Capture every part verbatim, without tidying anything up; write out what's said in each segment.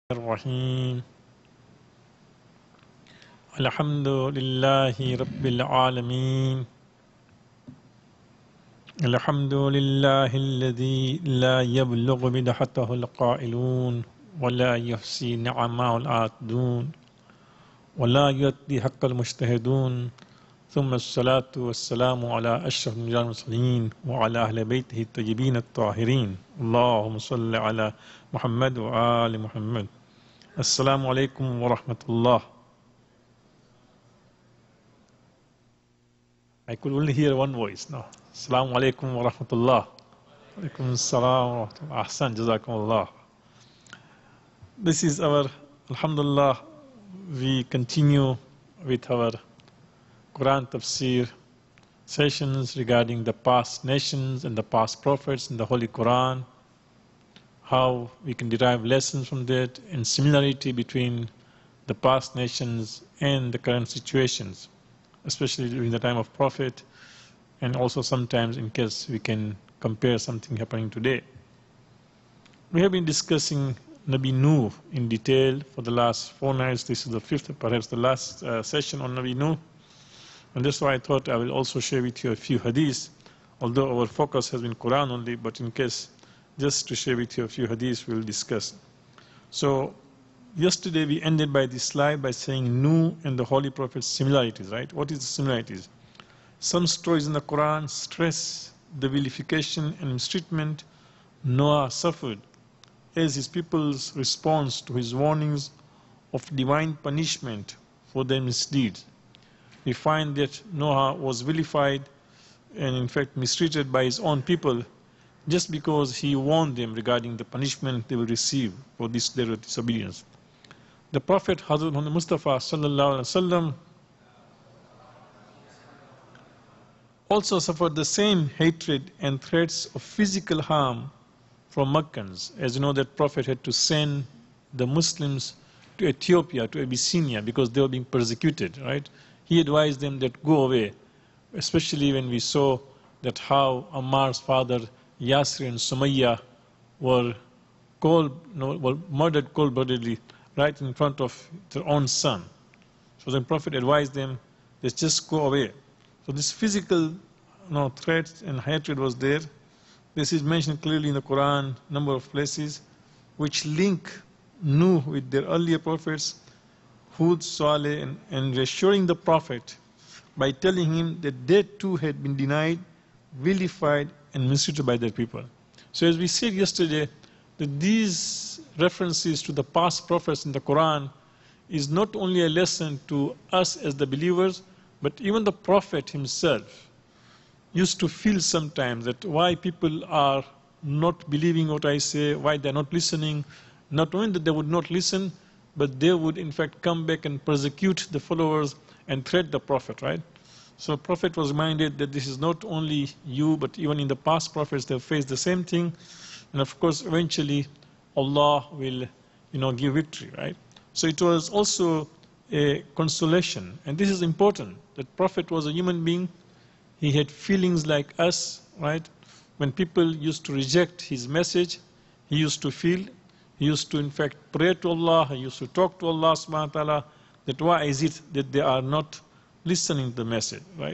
الرحيم الحمد لله رب العالمين الحمد لله الذي لا يبلغ مدحته القائلون ولا يحصي نعمه العادون ولا يؤدي حق المجتهدون ثم الصلاة والسلام على أشرف المرسلين وعلى أهل بيته الطيبين الطاهرين اللهم صل على محمد وآل محمد. Assalamu alaikum wa rahmatullah. I could only hear one voice now. Assalamu alaikum wa rahmatullah. Alaikum assalam wa rahmatullah. Ahsan, jazakumullah. This is our, alhamdulillah, we continue with our Quran tafsir sessions regarding the past nations and the past prophets in the Holy Quran. How we can derive lessons from that and similarity between the past nations and the current situations, especially during the time of Prophet, and also sometimes in case we can compare something happening today. We have been discussing Nabi Nuh in detail for the last four nights. This is the fifth, perhaps the last uh, session on Nabi Nuh. And that's why I thought I will also share with you a few hadiths, although our focus has been Quran only, but in case just to share with you a few hadiths we'll discuss. So, yesterday we ended by this slide by saying Nuh and the Holy Prophet's similarities, right? What is the similarities? Some stories in the Quran stress the vilification and mistreatment Noah suffered as his people's response to his warnings of divine punishment for their misdeeds. We find that Noah was vilified and in fact mistreated by his own people just because he warned them regarding the punishment they will receive for this their disobedience. The Prophet Hazrat Muhammad Mustafa sallallahu alaihi wasallam also suffered the same hatred and threats of physical harm from Meccans. As you know, that Prophet had to send the Muslims to Ethiopia, to Abyssinia, because they were being persecuted, right? He advised them that go away, especially when we saw that how Ammar's father Yasir and Sumayya were cold, no, were murdered cold-bloodedly right in front of their own son. So the Prophet advised them, let's just go away. So this physical you know, threat and hatred was there. This is mentioned clearly in the Quran, number of places, which link Nuh with their earlier prophets, Hud, Saleh, and, and reassuring the Prophet by telling him that they too had been denied, vilified, and mistreated by their people. So as we said yesterday, that these references to the past prophets in the Quran is not only a lesson to us as the believers, but even the Prophet himself used to feel sometimes that why people are not believing what I say, why they're not listening. Not only that they would not listen, but they would in fact come back and persecute the followers and threat the Prophet, right? So the Prophet was reminded that this is not only you, but even in the past prophets they have faced the same thing. And of course, eventually, Allah will you know, give victory, right? So it was also a consolation. And this is important, that Prophet was a human being. He had feelings like us, right? When people used to reject his message, he used to feel, he used to in fact pray to Allah, he used to talk to Allah subhanahu wa ta'ala, that why is it that they are not listening to the message, right?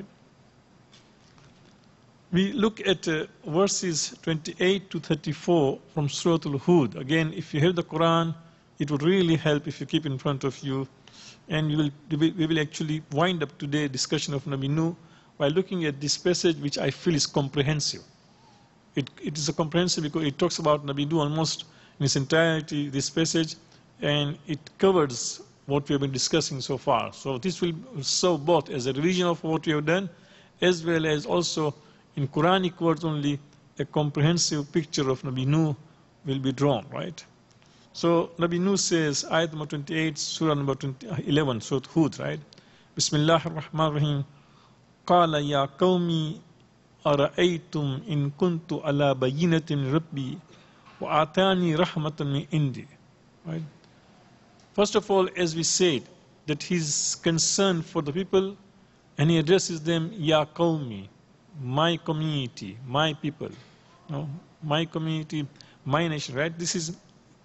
We look at uh, verses twenty-eight to thirty-four from Surah Al-Hud. Again, if you have the Quran, it would really help if you keep in front of you. And you will, we will actually wind up today's discussion of Nabi Nuh by looking at this passage, which I feel is comprehensive. It, it is a comprehensive because it talks about Nabi Nuh almost in its entirety, this passage, and it covers what we have been discussing so far. So this will serve both as a revision of what we have done, as well as also in Quranic words only, a comprehensive picture of Nabi Nuh will be drawn, right? So Nabi Nuh says, ayat number twenty-eight, surah number eleven, surah Hud, right? Bismillahir Rahmanir Rahim. Qala ya qawmi ara'aytum in kuntu ala bayyinatin rabbi wa atani rahmatan min indi. Right? First of all, as we said, that he's concerned for the people, and he addresses them, Ya Qawmi, my community, my people, no, my community, my nation, right? This is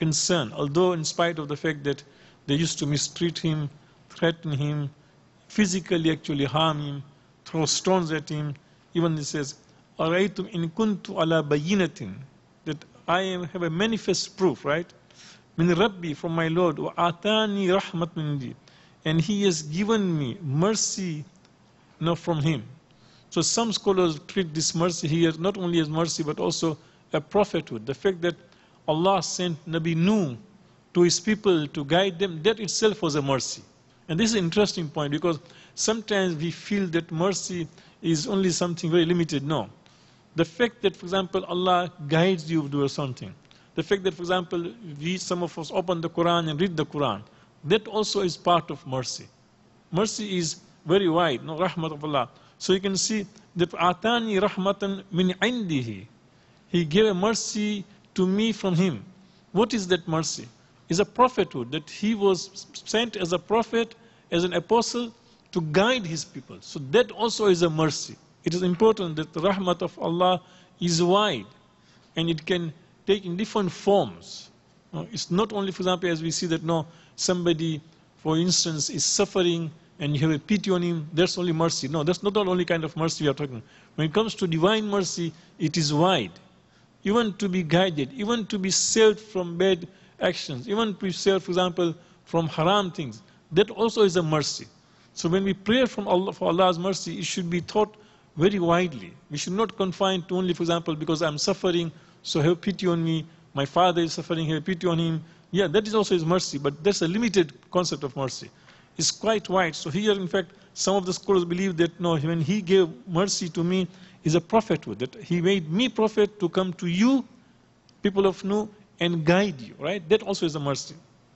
concern, although in spite of the fact that they used to mistreat him, threaten him, physically actually harm him, throw stones at him. Even he says, "Araytum in kuntu ala bayyinatin," that I am, have a manifest proof, right? Min Rabbi, from my Lord, wa atani rahmat min indi, and He has given me mercy, you know, from Him. So some scholars treat this mercy here not only as mercy but also a prophethood. The fact that Allah sent Nabi Nuh to his people to guide them, that itself was a mercy. And this is an interesting point, because sometimes we feel that mercy is only something very limited. No. The fact that, for example, Allah guides you to do something, the fact that, for example, we, some of us open the Quran and read the Quran, that also is part of mercy. Mercy is very wide, no, rahmat of Allah. So you can see that atani rahmatan min indihi. He gave a mercy to me from Him. What is that mercy? It's a prophethood, that He was sent as a prophet, as an apostle, to guide His people. So that also is a mercy. It is important that the rahmat of Allah is wide, and it can take in different forms. No, it's not only, for example, as we see that, no, somebody, for instance, is suffering and you have a pity on him, that's only mercy. No, that's not the only kind of mercy we are talking. When it comes to divine mercy, it is wide. Even to be guided, even to be saved from bad actions, even to be saved, for example, from haram things, that also is a mercy. So when we pray from Allah, for Allah's mercy, it should be taught very widely. We should not confine to only, for example, because I'm suffering, so have pity on me. My father is suffering, have pity on him. Yeah, that is also His mercy, but that's a limited concept of mercy. It's quite wide. So here, in fact, some of the scholars believe that, no, when He gave mercy to me, is a prophethood, that He made me prophet to come to you, people of Nuh, and guide you, right? That also is a mercy.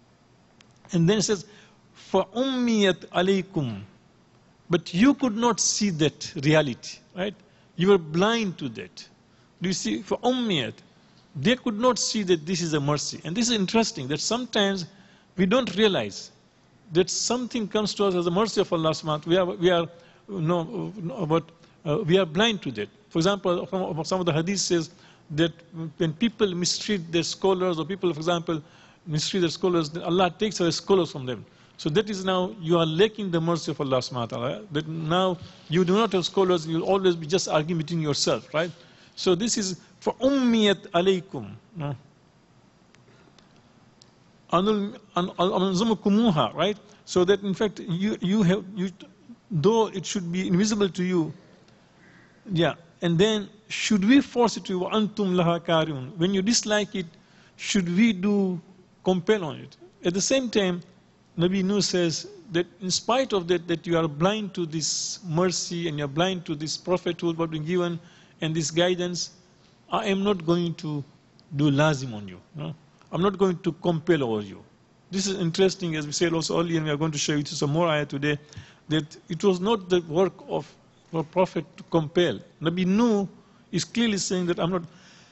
And then it says, فَأُمِّيَتْ عَلَيْكُمْ, but you could not see that reality, right? You were blind to that. Do you see? فَأُمِّيَتْ, they could not see that this is a mercy. And this is interesting, that sometimes we don't realize that something comes to us as a mercy of Allah subhanahu wa ta'ala. We are, we are, no, no, but uh, we are blind to that. For example, some of the hadith says that when people mistreat their scholars, or people, for example, mistreat their scholars, then Allah takes away scholars from them. So that is now, you are lacking the mercy of Allah subhanahu wa ta'ala. That now you do not have scholars, you will always be just arguing between yourself, right? So this is for ummiyat alaykum. No? Right? So that in fact you you have you, though it should be invisible to you, yeah. And then should we force it to you? Antum laha karihun. When you dislike it, should we do compel on it? At the same time, Nabi Nuh says that in spite of that, that you are blind to this mercy and you are blind to this prophethood what been given and this guidance, I am not going to do lazim on you. No? I'm not going to compel over you. This is interesting, as we said also earlier, and we are going to share with you some more ayah today, that it was not the work of a prophet to compel. Nabi Nuh is clearly saying that I'm not.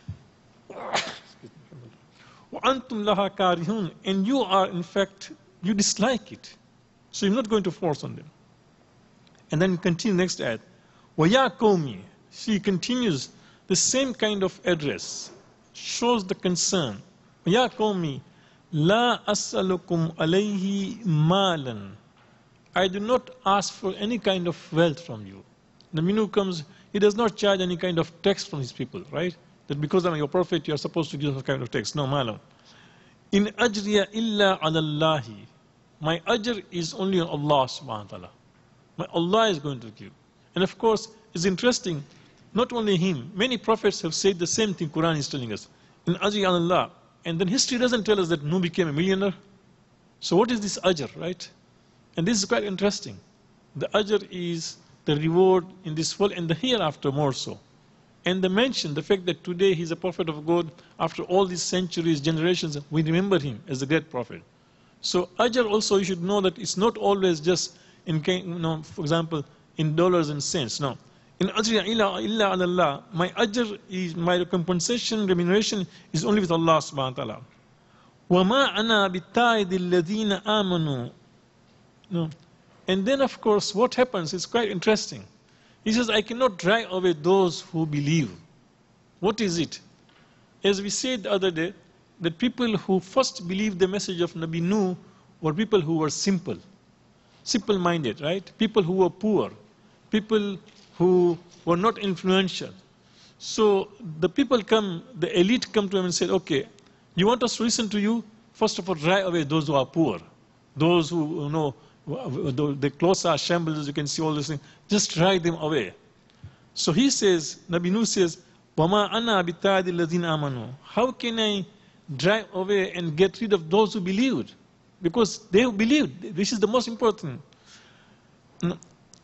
وَأَنْتُمْ لَهَا كَارِهُونَ, and you are, in fact, you dislike it. So you're not going to force on them. And then continue next ayat. وَيَا قَوْمِ, she continues the same kind of address, shows the concern. Ya qawmi, la as'alukum alayhi malan. I do not ask for any kind of wealth from you. The Nabi comes, he does not charge any kind of tax from his people, right? That because I'm your prophet, you are supposed to give some kind of tax. No, malam. In ajriya illa ala Allahi. My ajr is only on Allah subhanahu wa ta'ala. My Allah is going to give. And of course, it's interesting, not only him, many prophets have said the same thing Quran is telling us. In ajriya ala Allah. And then history doesn't tell us that Nuh became a millionaire. So what is this ajr, right? And this is quite interesting. The ajr is the reward in this world and the hereafter more so. And the mention, the fact that today he's a prophet of God, after all these centuries, generations, we remember him as a great prophet. So ajr also, you should know that it's not always just in, you know, for example, in dollars and cents. No. In ajriya illa illa ala Allah, my ajr is, my compensation, remuneration is only with Allah subhanahu wa ta'ala. وَمَا أَنَا بِالتَّائِدِ الَّذِينَ آمَنُوا. No. And then of course what happens is quite interesting. He says, I cannot drive away those who believe. What is it? As we said the other day, that people who first believed the message of Nabi Nuh were people who were simple, simple-minded, right? People who were poor, people who were not influential. So the people come, the elite come to him and said, okay, you want us to listen to you? First of all, drive away those who are poor, those who, you know, the clothes are shambles, as you can see all these things. Just drive them away. So he says, Nabi Nuh says, وَمَا أَنَا بِتَادِ الَّذِينَ آمَنُوا. How can I drive away and get rid of those who believed? Because they have believed. This is the most important. إِنَّهُمْ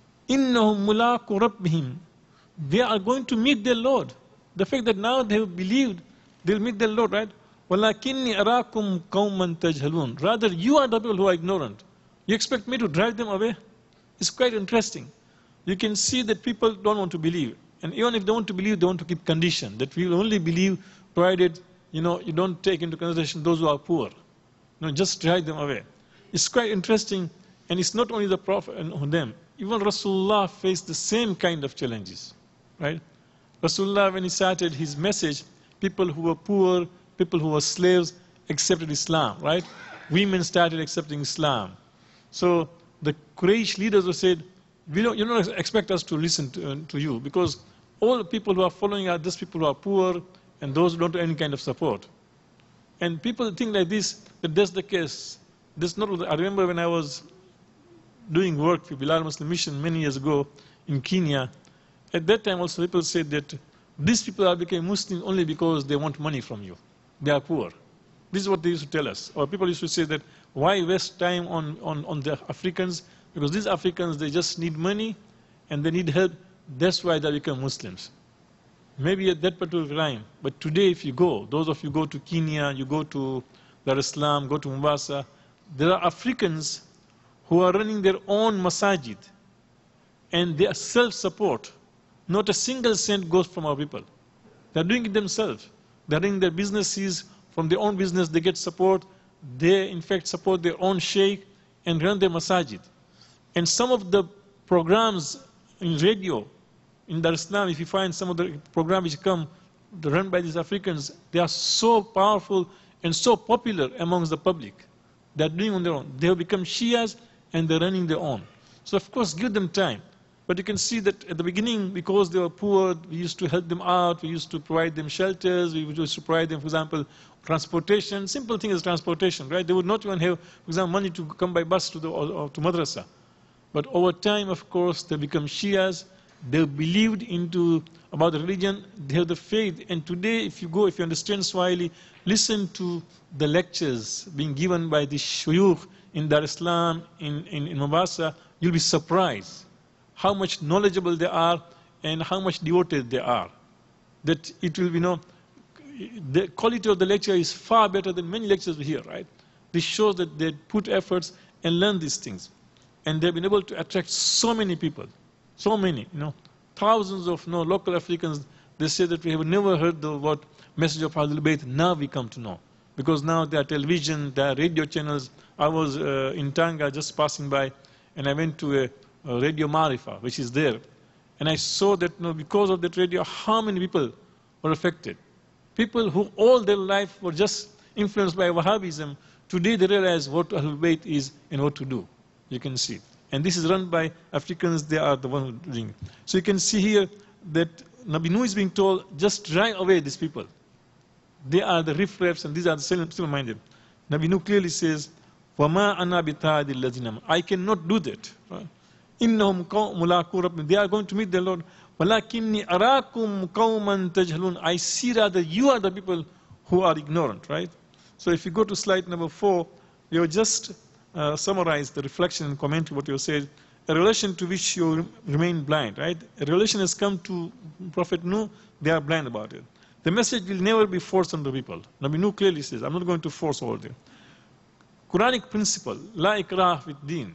مُلَاقُ رَبِّهِمْ. They are going to meet their Lord. The fact that now they have believed, they will meet their Lord, right? وَلَكِنِّي أَرَاكُمْ قَوْمًا تَجْهَلُونَ. Rather, you are the people who are ignorant. You expect me to drive them away? It's quite interesting. You can see that people don't want to believe. And even if they want to believe, they want to keep condition. That we will only believe provided, you know, you don't take into consideration those who are poor. No, just drive them away. It's quite interesting. And it's not only the Prophet and them. Even Rasulullah faced the same kind of challenges. Right? Rasulullah, when he started his message, people who were poor, people who were slaves, accepted Islam. Right? Women started accepting Islam. So the Quraysh leaders were said, we don't, you don't expect us to listen to, uh, to you, because all the people who are following are just people who are poor and those who don't have any kind of support. And people think like this, that that's the case. That's not what, I remember when I was doing work for Bilal Muslim Mission many years ago in Kenya. At that time also people said that these people are becoming Muslim only because they want money from you. They are poor. This is what they used to tell us. Or people used to say that, why waste time on, on, on the Africans? Because these Africans, they just need money and they need help. That's why they become Muslims. Maybe at that particular time. But today if you go, those of you go to Kenya, you go to Dar es Salaam, go to Mombasa, there are Africans who are running their own masajid. And they are self-support. Not a single cent goes from our people. They are doing it themselves. They are running their businesses. From their own business, they get support. They, in fact, support their own sheikh and run their masajid. And some of the programs in radio, in Dar es Salaam, if you find some of the programs which come run by these Africans, they are so powerful and so popular amongst the public. They are doing on their own. They have become Shias and they are running their own. So, of course, give them time. But you can see that at the beginning, because they were poor, we used to help them out, we used to provide them shelters, we used to provide them, for example, transportation. Simple thing is transportation, right? They would not even have, for example, money to come by bus to the or, or to madrasa. But over time, of course, they become Shias. They believed into about the religion. They have the faith. And today, if you go, if you understand Swahili, listen to the lectures being given by the shuyukh in Dar es Salaam, in, in, in Mombasa. You'll be surprised how much knowledgeable they are and how much devoted they are. That it will be, you know, the quality of the lecture is far better than many lectures we hear, right? This shows that they put efforts and learn these things. And they've been able to attract so many people, so many, you know, thousands of you know, local Africans. They say that we have never heard the word message of Ahlul Bayt. Now we come to know. Because now there are television, there are radio channels. I was uh, in Tanga just passing by, and I went to a, a Radio Marifa, which is there. And I saw that you know, because of that radio, how many people were affected. People who all their life were just influenced by Wahhabism, today they realize what Ahlul Bayt is and what to do. You can see. And this is run by Africans, they are the ones who are doing it. So you can see here that Nabi Nuh is being told, just drive away these people. They are the riffraffs and these are the simple-minded. Nabi Nuh clearly says, وَمَا أَنَا بِتَادِ الَّذِينَ. I cannot do that. إِنَّهُمْ مُلَاقُو رَبِّهِمْ. They are going to meet their Lord. وَلَكِنِّي أَرَاكُمْ قَوْمًا تَجْهَلُونَ. I see rather you are the people who are ignorant, right? So if you go to slide number four, you just uh, summarize the reflection and comment what you said. A relation to which you remain blind, right? A relation has come to Prophet Nuh, they are blind about it. The message will never be forced on the people. Nabi Nuh clearly says, I'm not going to force all them. Quranic principle, la ikrah with deen.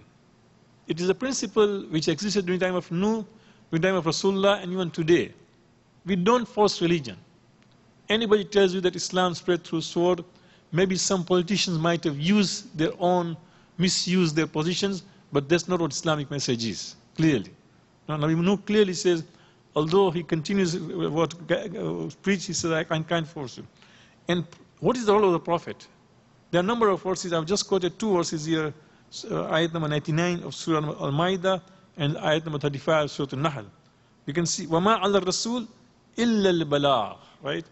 It is a principle which existed during the time of Nuh, during the time of Rasulullah, and even today. We don't force religion. Anybody tells you that Islam spread through sword, maybe some politicians might have used their own, misused their positions, but that's not what Islamic message is, clearly. Now, Nabi Nuh clearly says, although he continues what uh, preach, he says, I can't force you. And what is the role of the Prophet? There are a number of verses. I've just quoted two verses here. Uh, ayat number ninety-nine of Surah Al-Ma'idah and ayat number thirty-five of Surah Al-Nahl. You can see, وَمَا عَلَى الرَّسُولِ إِلَّا الْبَلَاغِ, right?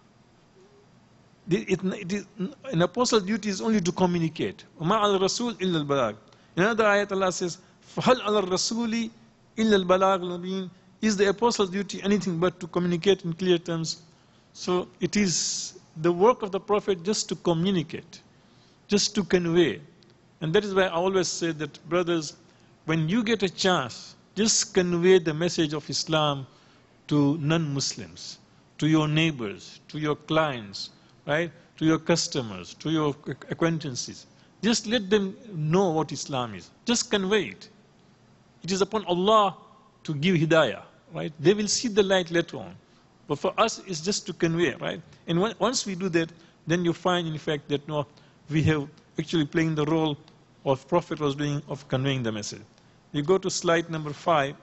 It, it, it is, an apostle's duty is only to communicate. وَمَا عَلَى الرَّسُولِ إِلَّا الْبَلَاغِ. In another ayat, Allah says, فَهَلْ عَلَى الرَّسُولِ إِلَّا الْبَلَاغِ الْمُبِينِ. Is the apostle's duty anything but to communicate in clear terms? So it is the work of the Prophet just to communicate, just to convey. And that is why I always say that, brothers, when you get a chance, just convey the message of Islam to non-Muslims, to your neighbors, to your clients, right? To your customers, to your acquaintances. Just let them know what Islam is. Just convey it. It is upon Allah to give hidayah, right? They will see the light later on. But for us, it's just to convey, right? And when, once we do that, then you find, in fact, that no, we have actually playing the role of Prophet was doing of conveying the message. You go to slide number five.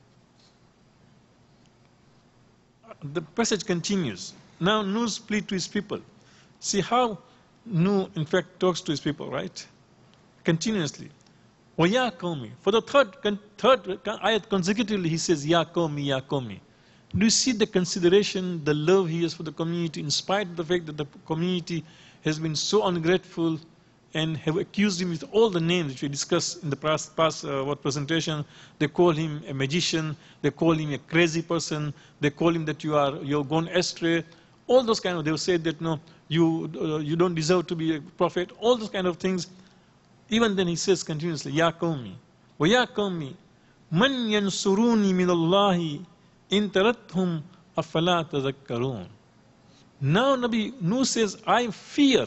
The passage continues. Now Nuh's plea to his people. See how Nuh, in fact, talks to his people, right? Continuously. وَيَا قَوْمِ. For the third, third ayat consecutively, he says, Ya qawmi, Ya qawmi. Do you see the consideration, the love he has for the community, in spite of the fact that the community has been so ungrateful and have accused him with all the names which we discussed in the past, past uh, what presentation. They call him a magician, they call him a crazy person, they call him that you are you're gone astray. All those kind of, they will say that no, you uh, you don't deserve to be a prophet. All those kind of things. Even then he says continuously, Ya qawmi, wa ya qawmi, man yansuruni min Allahi in tarathum afala tazakkarun. Now Nabi Nuh says, I fear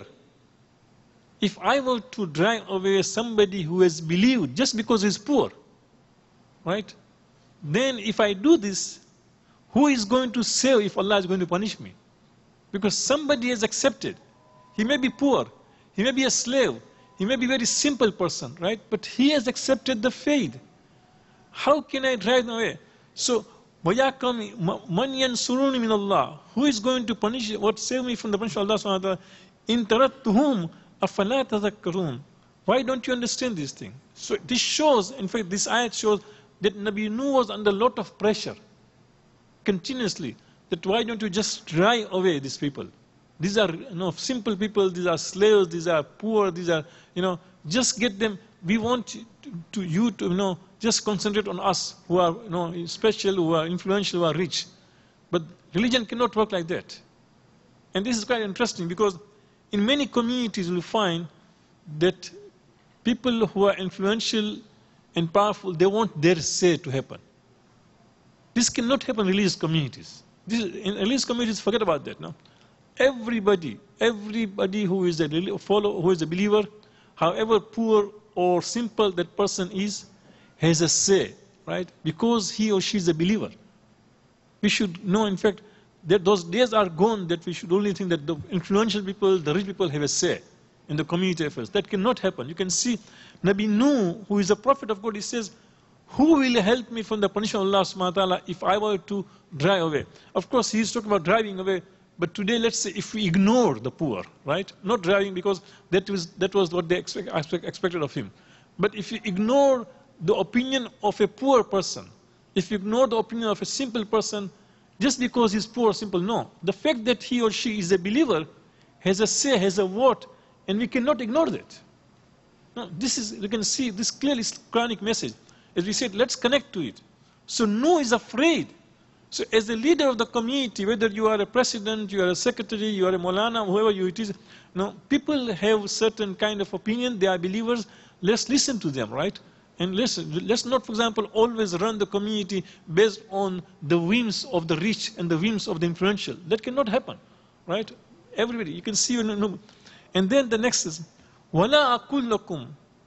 if I were to drive away somebody who has believed just because he's poor, right? Then if I do this, who is going to save if Allah is going to punish me? Because somebody has accepted. He may be poor, he may be a slave, he may be a very simple person, right? But he has accepted the faith. How can I drive them away? So, وَيَا قَوْمِ مَنْ يَنْصُرُونِ مِنَ اللَّهِ. Who is going to punish, what save me from the punishment of Allah subhanahu wa ta'ala? إِن تَرَدْتُهُمْ أَفَلَا تَذَكَّرُونَ. Why don't you understand this thing? So this shows, in fact, this ayat shows that Nabi Nuh was under a lot of pressure, continuously, that why don't you just drive away these people? These are, you know, simple people, these are slaves, these are poor, these are, you know, just get them. We want to, to you to, you know, just concentrate on us who are, you know, special, who are influential, who are rich. But religion cannot work like that. And this is quite interesting because in many communities you'll find that people who are influential and powerful, they want their say to happen. This cannot happen in religious communities. This, in religious communities, forget about that. No? Everybody, everybody who is a follow, who is a believer, however poor or simple that person is, has a say, right? Because he or she is a believer. We should know, in fact, that those days are gone that we should only think that the influential people, the rich people have a say in the community affairs. That cannot happen. You can see Nabi Nuh, who is a prophet of God, he says, who will help me from the punishment of Allah subhanahu wa ta'ala if I were to drive away? Of course, he is talking about driving away. But today, let's say, if we ignore the poor, right? Not driving because that was, that was what they expect, expected of him. But if you ignore the opinion of a poor person, if you ignore the opinion of a simple person, just because he's poor or simple, no. The fact that he or she is a believer has a say, has a vote, and we cannot ignore that. No, this is, you can see this clearly Quranic message. As we said, let's connect to it. So Nuh is afraid. So as a leader of the community, whether you are a president, you are a secretary, you are a Maulana, whoever you it is, no, people have certain kind of opinion, they are believers, let's listen to them, right? And listen, let's not, for example, always run the community based on the whims of the rich and the whims of the influential. That cannot happen, right? Everybody, you can see, and then the next is, وَلَا أَقُلْ لَكُمْ.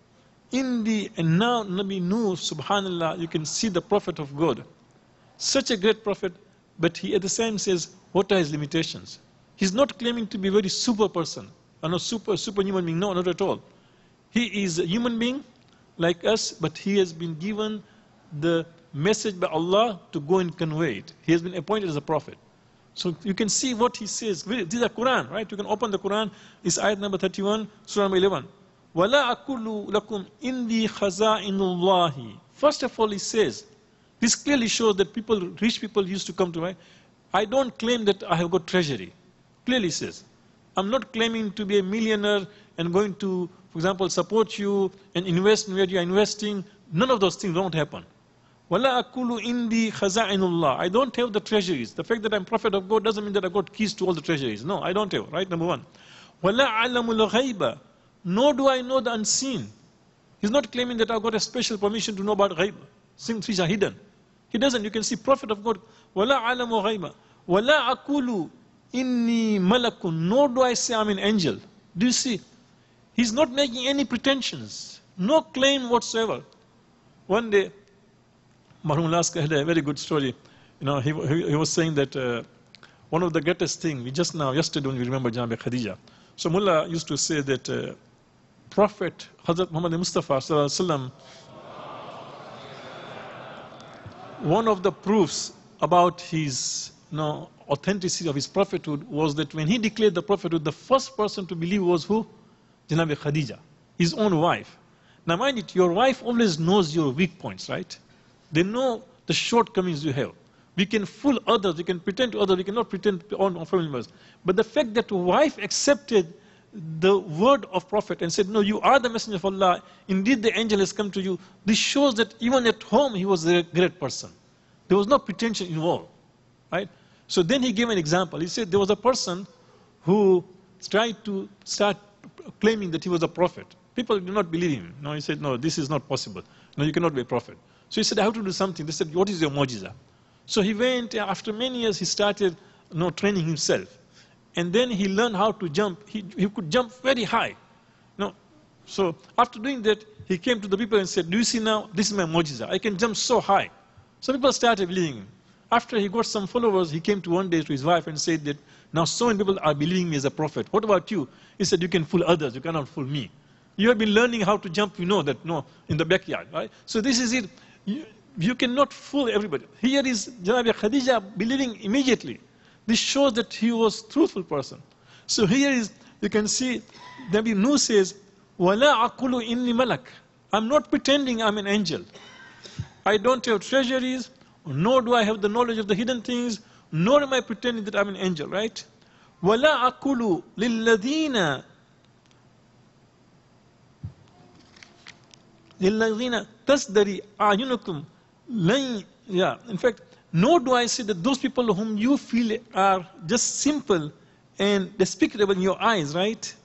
In the, and now Nabi Nuh, subhanallah, you can see the prophet of God. Such a great prophet, but he at the same says, what are his limitations? He's not claiming to be a very super person, or not super, super human being, no, not at all. He is a human being like us, but he has been given the message by Allah to go and convey it. He has been appointed as a prophet. So you can see what he says. This is the Quran, right? You can open the Quran. It's ayat number thirty-one, Surah number eleven. وَلَا أَقُولُ لَكُمْ إِنِّي خَزَائِنُ اللَّهِ. First of all, he says, this clearly shows that people, rich people used to come to me. I don't claim that I have got treasury. Clearly says. I'm not claiming to be a millionaire and going to, for example, support you and invest in where you are investing. None of those things don't happen. وَلَا أَقُولُ إِنِّي خَزَائِنُ اللَّهِ. I don't have the treasuries. The fact that I'm prophet of God doesn't mean that I got keys to all the treasuries. No, I don't have, right? Number one. وَلَا أَعْلَمُ الْغَيْبَ. Nor do I know the unseen. He's not claiming that I've got a special permission to know about ghaib. Things which are hidden. He doesn't. You can see prophet of God. وَلَا أَعْلَمُ غَيْبَ. وَلَا أَقُولُ إِنِّي مَلَكٌ. Nor do I say I'm an angel. Do you see? He's not making any pretensions. No claim whatsoever. One day, Marhum Laska had a very good story. You know, he, he, he was saying that uh, one of the greatest things, we just now, yesterday when we remember Janabi Khadija. So Mullah used to say that uh, Prophet Hazrat Muhammad Mustafa Sallallahu Alaihi Wasallam, one of the proofs about his you know, authenticity of his prophethood was that when he declared the prophethood, the first person to believe was who? Janabi Khadija, his own wife. Now mind it, your wife always knows your weak points, right? They know the shortcomings you have. We can fool others, we can pretend to others, we cannot pretend on our family members. But the fact that wife accepted the word of prophet and said, no, you are the messenger of Allah, indeed the angel has come to you, this shows that even at home he was a great person. There was no pretension involved, right? So then he gave an example. He said there was a person who tried to start claiming that he was a prophet. People did not believe him. No, he said, no, this is not possible. No, you cannot be a prophet. So he said, I have to do something. They said, what is your mu'jiza? So he went, after many years, he started you know, training himself. And then he learned how to jump. He, he could jump very high. No. So after doing that, he came to the people and said, do you see now, this is my mu'jiza. I can jump so high. So people started believing him. After he got some followers, he came to one day to his wife and said that, now so many people are believing me as a prophet. What about you? He said, you can fool others, you cannot fool me. You have been learning how to jump, you know that, no, in the backyard, right? So this is it. You, you cannot fool everybody. Here is Janabi Khadija believing immediately. This shows that he was a truthful person. So here is, you can see, Nabi Nuh says, وَلَا أَقُولُ إِنِّي مَلَكٌ. I'm not pretending I'm an angel. I don't have treasuries, nor do I have the knowledge of the hidden things, nor am I pretending that I'm an angel, right? وَلَا أَقُولُ لِلَّذِينَ لِلَّذِينَ تَصْدَرِي أَعْيُنُكُمْ لَن. Yeah, in fact, nor do I say that those people whom you feel are just simple and despicable in your eyes, right?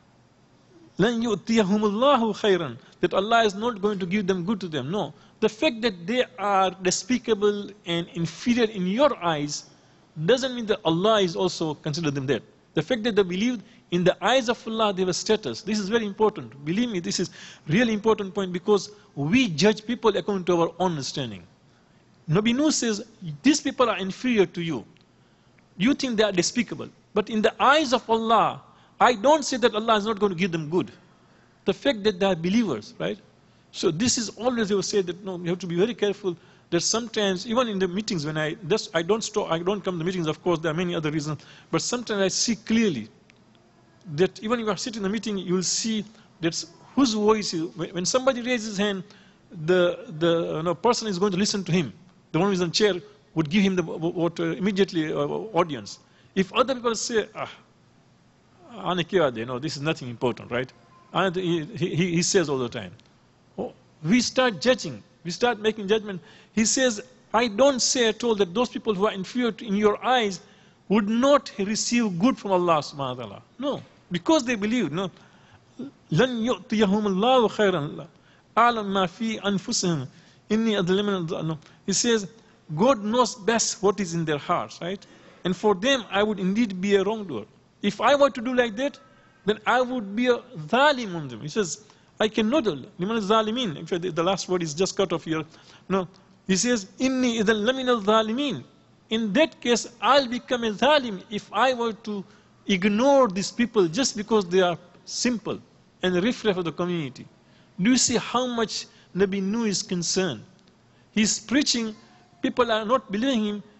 لَن يُؤْتِيَهُمُ اللَّهُ خَيْرًا. That Allah is not going to give them good to them. No. The fact that they are despicable and inferior in your eyes doesn't mean that Allah is also considered them that. The fact that they believed in the eyes of Allah, they have a status. This is very important. Believe me, this is really important point because we judge people according to our own understanding. Nabi Nuh says, these people are inferior to you. You think they are despicable. But in the eyes of Allah, I don't say that Allah is not going to give them good. The fact that they are believers, right? So this is always they will say that, no, you have to be very careful that sometimes, even in the meetings, when I, just, I don't stop, I don't come to the meetings, of course, there are many other reasons, but sometimes I see clearly that even if you are sitting in the meeting, you will see that whose voice is, when somebody raises his hand, the, the you know, person is going to listen to him. The one who is in the chair would give him the what, uh, immediately uh, audience. If other people say, ah, you know, this is nothing important, right? And he, he, he says all the time. Oh, we start judging. We start making judgment. He says, I don't say at all that those people who are inferior in your eyes would not receive good from Allah subhanahu wa ta'ala. No. Because they believe, no. لَن يُؤْتِيَهُمُ اللَّهُ خَيْرًا أَعْلَمْ مَا فِي أَنفُسِهِمْ إِنِّي أَظْلِمُ. He says, God knows best what is in their hearts, right? And for them, I would indeed be a wrongdoer. If I were to do like that, then I would be a zalim on them. He says, I cannot do liman zalimin. In fact, the last word is just cut off here. No. He says, Inni idhan lamina zalimin. In that case, I'll become a zalim if I were to ignore these people just because they are simple and the riffraff of the community. Do you see how much Nabi Nuh is concerned? He's preaching, people are not believing him,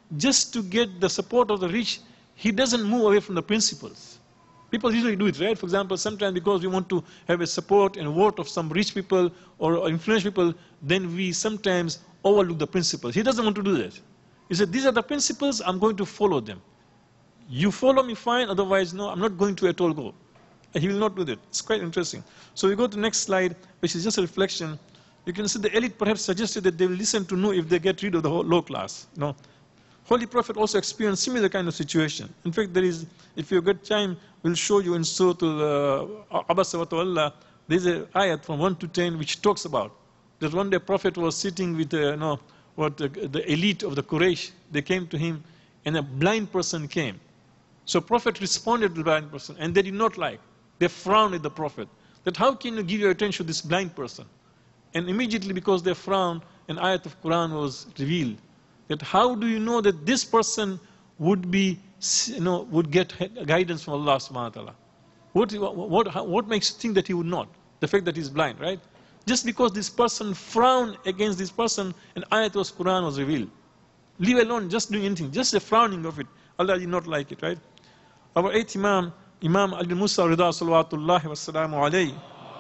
just to get the support of the rich, he doesn't move away from the principles. People usually do it, right? For example, sometimes because we want to have a support and vote of some rich people or influential people, then we sometimes overlook the principles. He doesn't want to do that. He said, these are the principles, I'm going to follow them. You follow me, fine, otherwise, no, I'm not going to at all go. And he will not do that. It's quite interesting. So we go to the next slide, which is just a reflection. You can see the elite perhaps suggested that they will listen to know if they get rid of the whole low class. No. Holy Prophet also experienced similar kind of situation. In fact, there is, if you get time, we'll show you in Surah uh, Abasa wa Tawalla, there's an ayat from one to ten which talks about that one day Prophet was sitting with uh, no, what, the, the elite of the Quraysh. They came to him and a blind person came. So Prophet responded to the blind person and they did not like. They frowned at the Prophet. That how can you give your attention to this blind person? And immediately because they frowned, an ayat of Quran was revealed. That how do you know that this person would be, you know, would get guidance from Allah subhanahu wa ta'ala? What, what, what makes you think that he would not? The fact that he's blind, right? Just because this person frowned against this person, an ayat of Quran was revealed. Leave alone just doing anything, just the frowning of it. Allah did not like it, right? Our eighth Imam, Imam al-Musa Rida salawatullahi wa salamu alayhi.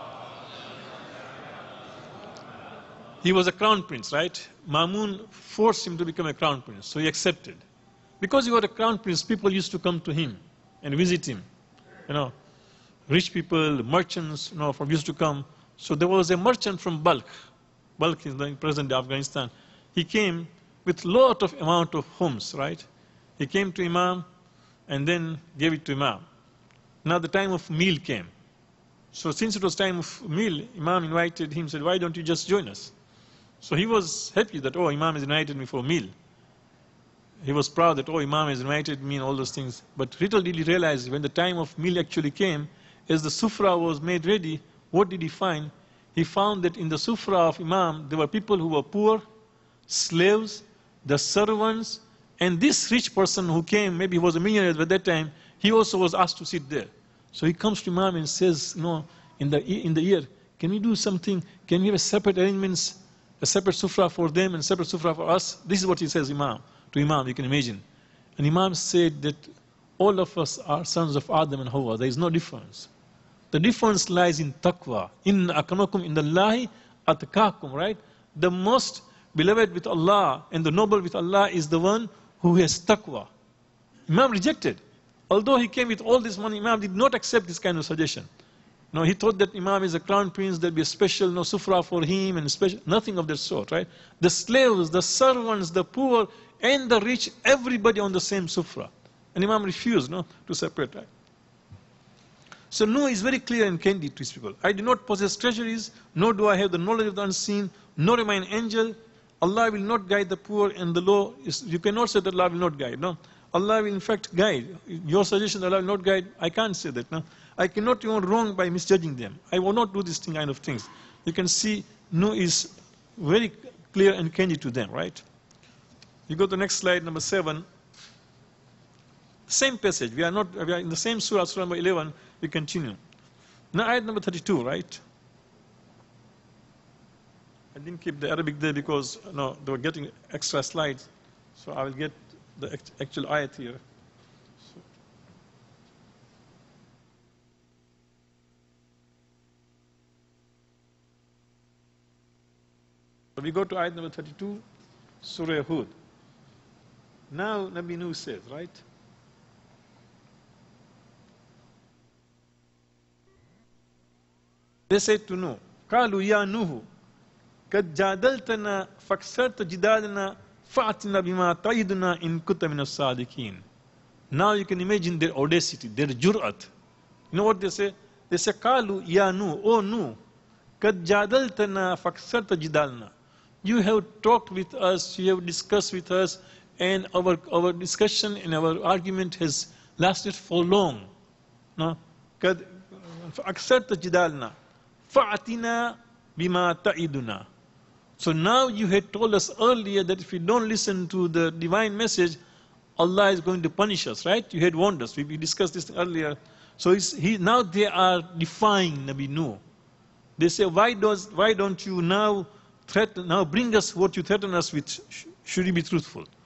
He was a crown prince, right? Mamun forced him to become a crown prince, so he accepted. Because he was a crown prince, people used to come to him and visit him. You know, rich people, merchants, you know, from used to come. So there was a merchant from Balkh. Balkh is the present day Afghanistan. He came with lot of amount of homes, right? He came to Imam and then gave it to Imam. Now the time of meal came. So since it was time of meal, Imam invited him, said, why don't you just join us? So he was happy that, oh, Imam has invited me for a meal. He was proud that, oh, Imam has invited me and all those things. But little did he realize when the time of meal actually came, as the sufra was made ready, what did he find? He found that in the sufra of Imam, there were people who were poor, slaves, the servants, and this rich person who came, maybe he was a millionaire at that time, he also was asked to sit there. So he comes to Imam and says, no, in the, in the ear, can we do something? Can we have a separate arrangements, a separate sufra for them and separate sufra for us? This is what he says Imam, to Imam, you can imagine. And Imam said that all of us are sons of Adam and Hawa. There is no difference. The difference lies in taqwa. Inna akramakum indallahi atqakum, right? The most beloved with Allah and the noble with Allah is the one who has taqwa. Imam rejected. Although he came with all this money, Imam did not accept this kind of suggestion. No, he thought that Imam is a crown prince, there'll be a special no sufra for him and special, nothing of that sort, right? The slaves, the servants, the poor, and the rich, everybody on the same sufra. And Imam refused no, to separate, right? So no is very clear and candid to his people. I do not possess treasuries, nor do I have the knowledge of the unseen, nor am I an angel. Allah will not guide the poor and the low. You cannot say that Allah will not guide. No, Allah will in fact guide. Your suggestion that Allah will not guide, I can't say that. No, I cannot even wrong by misjudging them. I will not do this thing, kind of things. You can see no is very clear and candid to them, right? You go to the next slide, number seven. Same passage. We are not. We are in the same surah, surah number eleven. We continue. Now, ayat number thirty-two, right? I didn't keep the Arabic there because no, they were getting extra slides, so I will get the actual ayat here. So, so we go to ayat number thirty-two, Surah Hud. Now, Nabi Nuh says, right? They said to Nuh, قالوا يا نوح قد جادلتنا فاكثرت جدالنا فأتنا بما تعدنا إن كنت من الصادقين. Now you can imagine their audacity, their jur'at. You know what they say? They say, قالوا يا نوح, oh Nuh, قد جادلتنا فاكثرت جدالنا. You have talked with us, you have discussed with us, and our, our discussion and our argument has lasted for long. No? قد فأكثرت جدالنا فَأَتِنَا بِمَا تَعِدُنَا. So now you had told us earlier that if we don't listen to the divine message, Allah is going to punish us, right? You had warned us. We, we discussed this earlier. So it's, he, now they are defying Nabi Nuh. They say, why, does, why don't you now threaten, now bring us what you threaten us with, should you be truthful?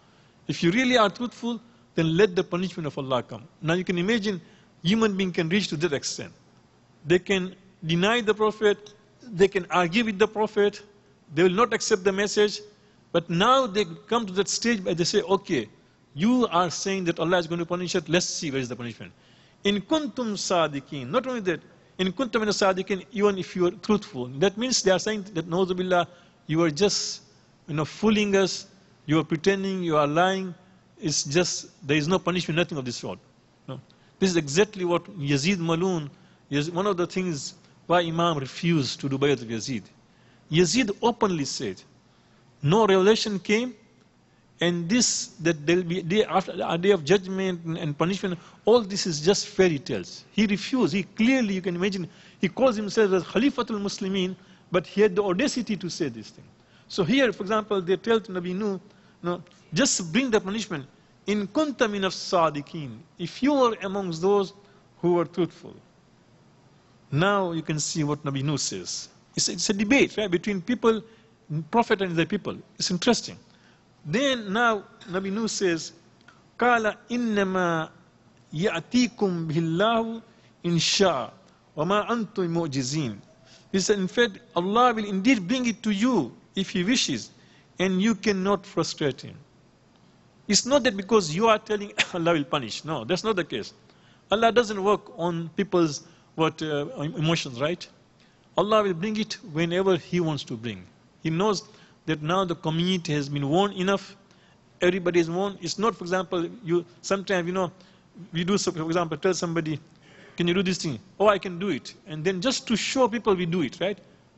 If you really are truthful, then let the punishment of Allah come. Now you can imagine human being can reach to that extent. They can deny the Prophet, they can argue with the Prophet, they will not accept the message, but now they come to that stage where they say, okay, you are saying that Allah is going to punish it, let's see where is the punishment. In kuntum sadiqeen, not only that, in kuntum min sadiqeen, even if you are truthful, that means they are saying that, Nauzubillah, you are just, you know, fooling us, you are pretending, you are lying, it's just, there is no punishment, nothing of this sort. No. This is exactly what Yazid Maloon, one of the things why Imam refused to do bayat of Yazid. Yazid openly said, no revelation came, and this, that there will be a day after a day of judgment and, and punishment, all this is just fairy tales. He refused. He clearly, you can imagine, he calls himself as Khalifatul Muslimin, but he had the audacity to say this thing. So here, for example, they tell to Nabi Nuh, no, just bring the punishment. In kunta min as-sadiqeen, if you are amongst those who are truthful. Now you can see what Nabi Nuh says. It's, it's a debate, right, between people, Prophet and the people. It's interesting. Then now Nabi Nuh says, Qala innama ya'tikum bihillahu insha wa ma antum mu'jizin. He said, in fact, Allah will indeed bring it to you if He wishes, and you cannot frustrate Him. It's not that because you are telling Allah will punish. No, that's not the case. Allah doesn't work on people's what uh, emotions, right? Allah will bring it whenever He wants to bring. He knows that now the community has been warned enough. Everybody is warned. It's not, for example, you sometimes, you know, we do, so, for example, tell somebody, can you do this thing? Oh, I can do it. And then just to show people we do it, right?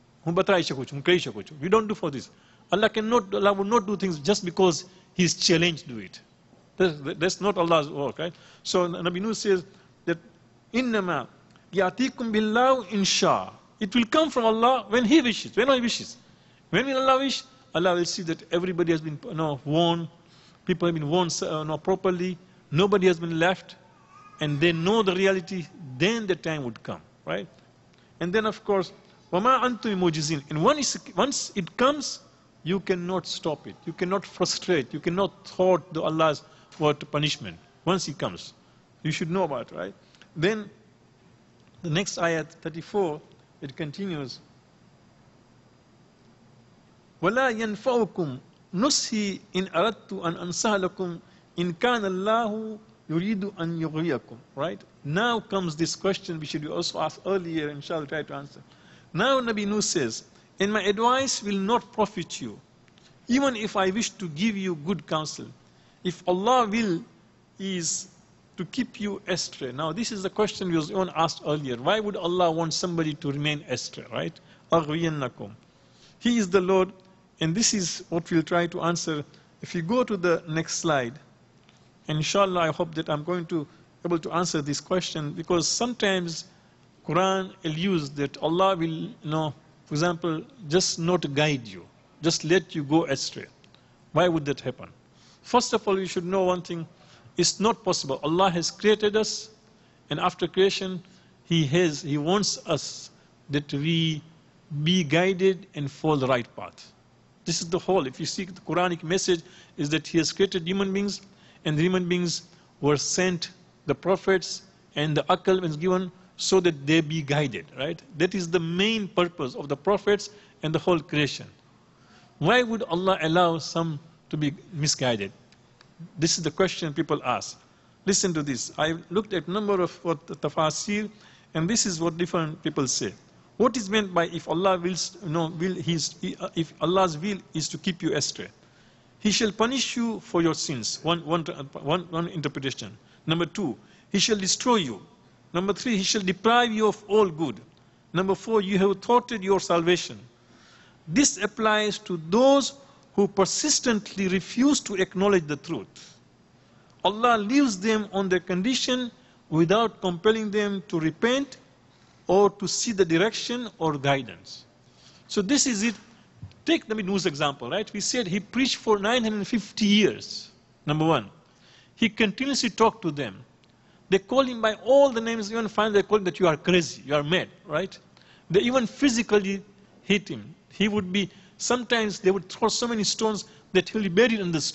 We don't do for this. Allah cannot, Allah will not do things just because He is challenged to do it. That's, that's not Allah's work, right? So Nabi Nuh says that, Innama ya'tikum billahu insha. It will come from Allah when He wishes, when He wishes. When will Allah wish? Allah will see that everybody has been, you know, warned, people have been warned uh, you know, properly, nobody has been left, and they know the reality, then the time would come, right? And then of course, وَمَا أَنْتُمْ مُجِزِينَ. And once, once it comes, you cannot stop it, you cannot frustrate, you cannot thwart the Allah's what, punishment. Once He comes, you should know about it, right? Then the next ayat, thirty-four, it continues, وَلَا يَنْفَعُكُمْ نُصْحِي إِنْ أَرَدْتُ أَنْ أَنْصَحَ لَكُمْ إِنْ كَانَ اللَّهُ يُرِيدُ أَنْ يُغْوِيَكُمْ. Right? Now comes this question which we also asked earlier, and shall try to answer. Now Nabi Nuh says, and my advice will not profit you, even if I wish to give you good counsel. If Allah will is to keep you astray. Now this is the question we was even asked earlier. Why would Allah want somebody to remain astray, right? أَغْوِيَنَّكُمْ. He is the Lord, and this is what we'll try to answer. If you go to the next slide, inshallah, I hope that I'm going to be able to answer this question, because sometimes Quran alludes that Allah will, you know, for example, just not guide you, just let you go astray. Why would that happen? First of all, you should know one thing. It's not possible. Allah has created us, and after creation, He has, He wants us that we be guided and follow the right path. This is the whole. If you see the Quranic message, is that He has created human beings, and the human beings were sent, the prophets, and the akal was given so that they be guided, right? That is the main purpose of the prophets and the whole creation. Why would Allah allow some to be misguided? This is the question people ask. Listen to this. I looked at a number of what the tafasir, and this is what different people say. What is meant by if Allah wills, you know, will His, if Allah's will is to keep you astray? He shall punish you for your sins. One, one, one, one interpretation. Number two, He shall destroy you. Number three, He shall deprive you of all good. Number four, you have thwarted your salvation. This applies to those who persistently refuse to acknowledge the truth. Allah leaves them on their condition without compelling them to repent or to see the direction or guidance. So this is it. Take Nabi Nuh's example, right? We said he preached for nine hundred fifty years. Number one. He continuously talked to them. They call him by all the names, even finally they call him that you are crazy, you are mad, right? They even physically hit him. He would be, sometimes they would throw so many stones that he will be buried in the stone.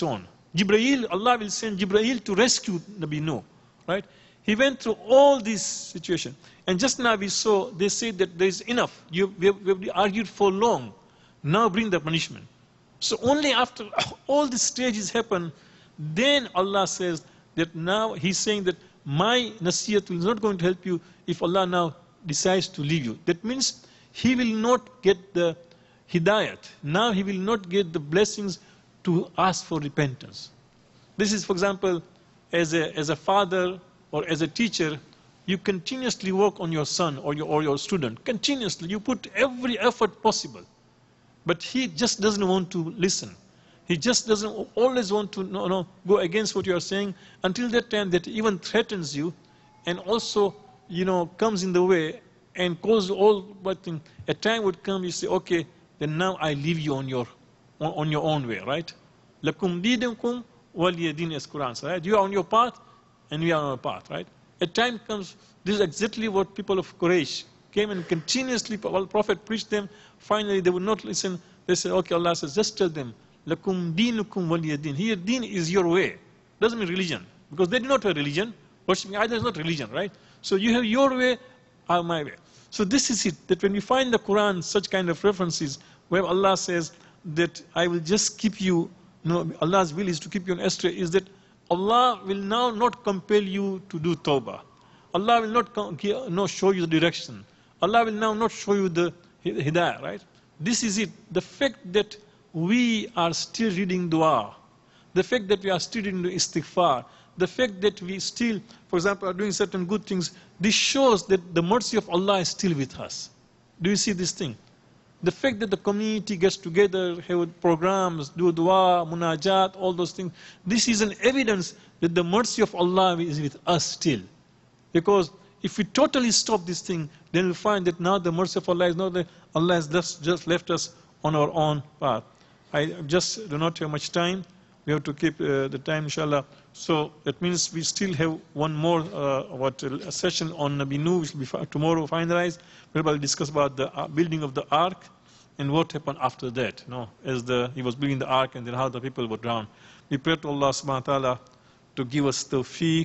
Jibreel, Allah will send Jibreel to rescue Nabi Nuh, right? He went through all these situations. And just now we saw, they said that there is enough. You, we, have, we have argued for long. Now bring the punishment. So only after all these stages happen, then Allah says that now He's saying that my nasiyat is not going to help you if Allah now decides to leave you. That means he will not get the hidayat. Now he will not get the blessings to ask for repentance. This is, for example, as a, as a father or as a teacher, you continuously work on your son or your, or your student. Continuously, you put every effort possible. But he just doesn't want to listen. He just doesn't always want to no, no, go against what you are saying until that time that he even threatens you and also, you know, comes in the way and causes all but thing. A time would come, you say, okay, then now I leave you on your on, on your own way, right? Lakum dinukum waliyadin is Quran, right? You are on your path and we are on our path, right? A time comes, this is exactly what people of Quraysh came and continuously, while Prophet preached them, finally they would not listen. They said, okay, Allah says, just tell them, Lakum dinukum waliyadin. Here, deen is your way. Doesn't mean religion. Because they do not have religion. Worshipping either is not religion, right? So you have your way, I have my way. So this is it, that when we find in the Quran such kind of references where Allah says that I will just keep you, you know, Allah's will is to keep you on astray, is that Allah will now not compel you to do tawbah. Allah will not no, show you the direction. Allah will now not show you the hidayah, right? This is it. The fact that we are still reading dua, the fact that we are still reading istighfar, the fact that we still, for example, are doing certain good things, this shows that the mercy of Allah is still with us. Do you see this thing? The fact that the community gets together, have programs, do dua, munajat, all those things, this is an evidence that the mercy of Allah is with us still. Because if we totally stop this thing, then we'll find that now the mercy of Allah is not that Allah has just, just left us on our own path. I just do not have much time. We have to keep uh, the time, inshallah. So that means we still have one more uh, what a session on Nabi Nuh, which will be tomorrow finalized. Where we'll discuss about the uh, building of the ark and what happened after that. You know, as the he was building the ark and then how the people were drowned. We pray to Allah subhanahu wa ta'ala to give us tawfiq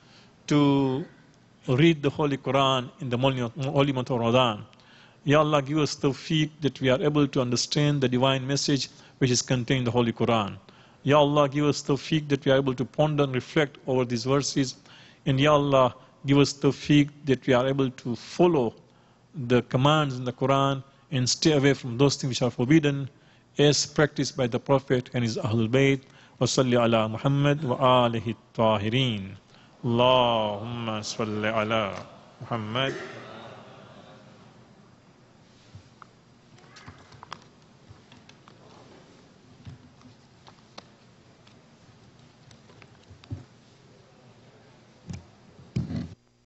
to read the Holy Quran in the holy month of Ramadan. Ya Allah, give us tawfiq that we are able to understand the divine message which is contained in the Holy Quran. Ya Allah, give us tawfiq that we are able to ponder and reflect over these verses. And Ya Allah, give us tawfiq that we are able to follow the commands in the Quran and stay away from those things which are forbidden as practiced by the Prophet and his Ahlul Bayt. Wa salli ala Muhammad wa alihi tahirin. Allahumma salli ala Muhammad